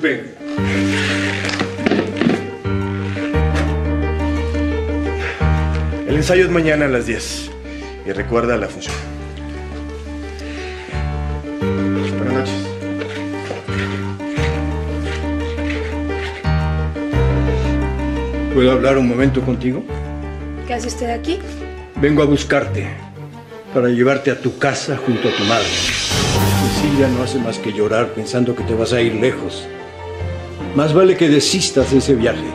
Disculpen. El ensayo es mañana a las 10. Y recuerda la función. Buenas noches. ¿Puedo hablar un momento contigo? ¿Qué hace usted aquí? Vengo a buscarte para llevarte a tu casa junto a tu madre. Cecilia no hace más que llorar pensando que te vas a ir lejos. Más vale que desistas de ese viaje.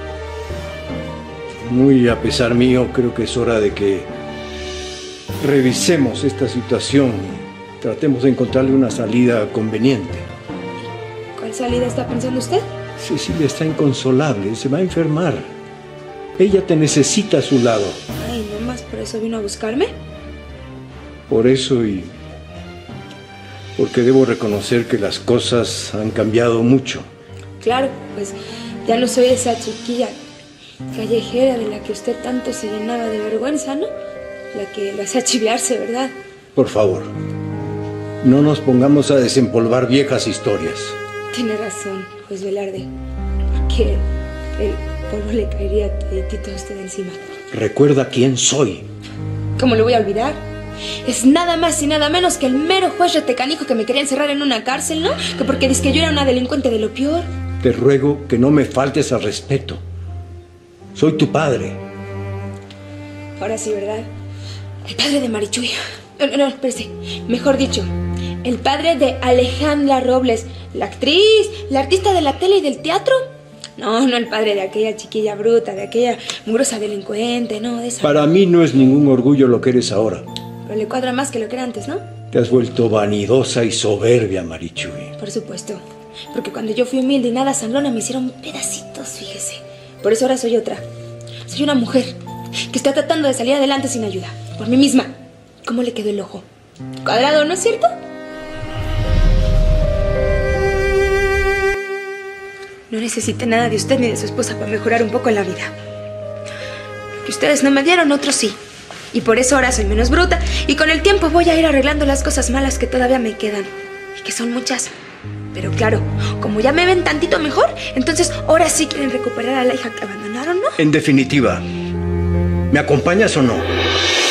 Muy a pesar mío, creo que es hora de que revisemos esta situación y tratemos de encontrarle una salida conveniente. ¿Cuál salida está pensando usted? Cecilia está inconsolable, se va a enfermar. Ella te necesita a su lado. Ay, no más, ¿por eso vino a buscarme? Por eso y porque debo reconocer que las cosas han cambiado mucho. Claro, pues ya no soy esa chiquilla callejera de la que usted tanto se llenaba de vergüenza, ¿no? La que lo hacía chiviarse, ¿verdad? Por favor, no nos pongamos a desempolvar viejas historias. Tiene razón, juez Velarde, porque el polvo le caería toditito a usted encima. Recuerda quién soy. ¿Cómo lo voy a olvidar? Es nada más y nada menos que el mero juez retecanijo que me quería encerrar en una cárcel, ¿no? Que porque dice que yo era una delincuente de lo peor. Te ruego que no me faltes al respeto. Soy tu padre. Ahora sí, ¿verdad? El padre de Marichuy. No, espérese. Mejor dicho, el padre de Alejandra Robles, la actriz, la artista de la tele y del teatro. No, el padre de aquella chiquilla bruta, de aquella mugrosa delincuente, no, de esa. Para mí no es ningún orgullo lo que eres ahora. Pero le cuadra más que lo que era antes, ¿no? Te has vuelto vanidosa y soberbia, Marichuy. Por supuesto. Porque cuando yo fui humilde y nada sangrona me hicieron pedacitos, fíjese. Por eso ahora soy otra. Soy una mujer que está tratando de salir adelante sin ayuda. Por mí misma. ¿Cómo le quedó el ojo? Cuadrado, ¿no es cierto? No necesité nada de usted ni de su esposa para mejorar un poco en la vida. Que ustedes no me dieron, otros sí. Y por eso ahora soy menos bruta. Y con el tiempo voy a ir arreglando las cosas malas que todavía me quedan. Y que son muchas. Pero claro, como ya me ven tantito mejor, entonces ahora sí quieren recuperar a la hija que abandonaron, ¿no? En definitiva, ¿me acompañas o no?